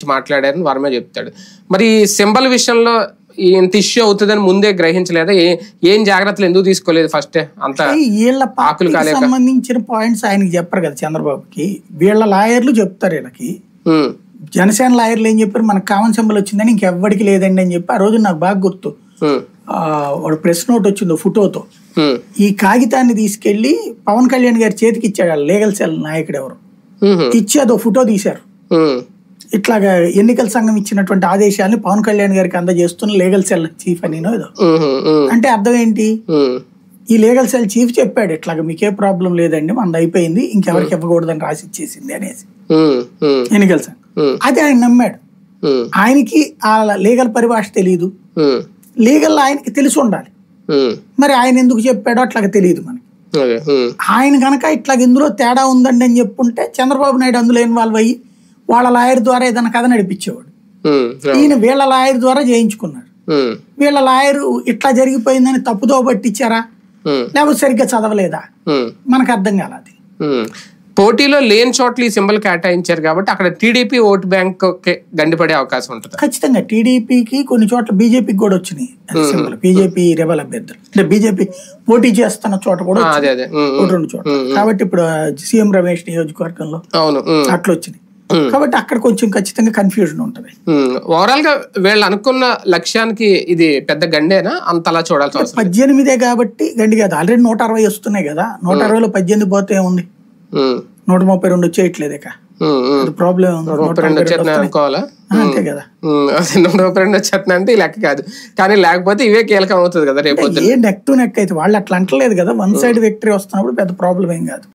మాట్లాడారని వర్మ చెప్తాడు. మరి సింబల్ విషయంలో ఇంత ఇష్యూ అవుతుందని ముందే గ్రహించలేదా? ఏం జాగ్రత్తలు ఎందుకు తీసుకోలేదు ఫస్ట్? అంత వీళ్ళ పార్టీకి సంబంధించిన పాయింట్స్ ఆయనకి చెప్పరు కదా చంద్రబాబుకి, వీళ్ళ లాయర్లు చెప్తారు వీళ్ళకి. జనసేన లాయర్లు ఏం చెప్పారు, మనకు కామన్ సింబల్ వచ్చిందని ఇంకెవ్వడికి లేదండి అని చెప్పి ఆ రోజు నాకు బాగా గుర్తు. వాడు ప్రెస్ నోట్ వచ్చింది ఫోటోతో, ఈ కాగితాన్ని తీసుకెళ్లి పవన్ కళ్యాణ్ గారి చేతికి ఇచ్చాడు లీగల్ సెల్ నాయకుడు ఎవరు, ఇచ్చి అదో ఫోటో తీశారు. ఇట్లాగా ఎన్నికల సంఘం ఇచ్చినటువంటి ఆదేశాన్ని పవన్ కళ్యాణ్ గారికి అందజేస్తున్న లీగల్ సెల్ చీఫ్ అని ఏదో. అంటే అర్థం ఏంటి, ఈ లీగల్ సెల్ చీఫ్ చెప్పాడు ఇట్లాగా మీకే ప్రాబ్లం లేదండి మనది అయిపోయింది ఇంకెవరికి ఇవ్వకూడదని రాసి ఇచ్చేసింది అనేసి ఎన్నికల సంఘం. అది ఆయన నమ్మాడు. ఆయనకి ఆ లీగల్ పరిభాష తెలియదు, లీగల్ ఆయనకి తెలిసి ఉండాలి. మరి ఆయన ఎందుకు చెప్పాడో అట్లాగా తెలియదు మనకి. ఆయన కనుక ఇట్లాగ ఇందులో తేడా ఉందండి అని చెప్పుంటే చంద్రబాబు నాయుడు అందులో ఇన్వాల్వ్ అయ్యి వాళ్ళ లాయర్ ద్వారా ఏదైనా కథ నడిపించేవాడు. ఈయన వీళ్ళ లాయర్ ద్వారా చేయించుకున్నాడు. వీళ్ళ లాయర్ ఇట్లా జరిగిపోయిందని తప్పుదో పట్టించారా లేకపోతే సరిగ్గా చదవలేదా మనకు అర్థం కాలేదు. పోటీలో లేని చోట్ల ఈ సింబల్ కేటాయించారు కాబట్టి అక్కడ టీడీపీ ఓటు బ్యాంక్ గండిపడే అవకాశం ఉంటుంది. ఖచ్చితంగా టీడీపీకి కొన్ని చోట్ల బీజేపీకి కూడా వచ్చినాయి సింబల్. బీజేపీ రెబల్ అభ్యర్థులు అంటే బీజేపీ పోటీ చేస్తున్న చోట కూడా రెండు చోట్ల. కాబట్టి ఇప్పుడు సీఎం రమేష్ నియోజకవర్గంలో అట్లా వచ్చినాయి. కాబట్టి అక్కడ కొంచెం ఖచ్చితంగా కన్ఫ్యూజన్ ఉంటది. ఓవరాల్ గా వీళ్ళు అనుకున్న లక్ష్యానికి ఇది పెద్ద గండేనా అంతలా చూడాల్సి వస్తుంది? 18 కాబట్టి గండి కాదు, ఆల్రెడీ 160 వస్తున్నాయి కదా. 160లో 18 పోతే ఉంది, 132 వచ్చేయట్లేదు. ఇక ప్రాబ్లం అనుకోవాలా అంతే కదా. 132 వచ్చేస్తున్నా అంటే ఈ లెక్క కాదు, కానీ లేకపోతే ఇవే కీలకం అవుతుంది కదా రేపు. నెక్ టు నెక్ అయితే వాళ్ళు అట్లా అంటలేదు కదా, వన్ సైడ్ విక్టరీ వస్తున్నప్పుడు పెద్ద ప్రాబ్లం ఏం కాదు.